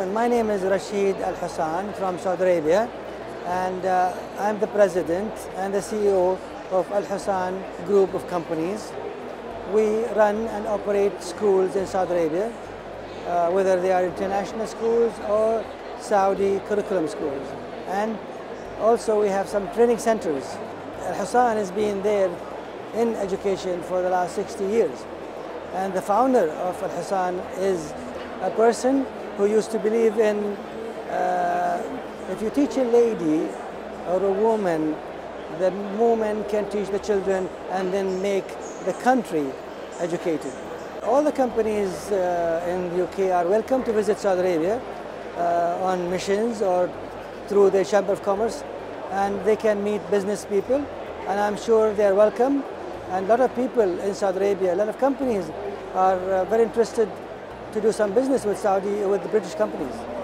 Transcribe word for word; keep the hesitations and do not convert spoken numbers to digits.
Well, my name is Rashid Al Hassan from Saudi Arabia, and uh, I'm the president and the C E O of Al Hassan Group of companies. We run and operate schools in Saudi Arabia, uh, whether they are international schools or Saudi curriculum schools. And also we have some training centers. Al Hassan has been there in education for the last sixty years. And the founder of Al Hassan is a person who used to believe in uh, if you teach a lady or a woman, the woman can teach the children and then make the country educated. All the companies uh, in the U K are welcome to visit Saudi Arabia uh, on missions or through the Chamber of Commerce, and they can meet business people, and I'm sure they're welcome. And a lot of people in Saudi Arabia, a lot of companies are uh, very interested to do some business with Saudi, with the British companies.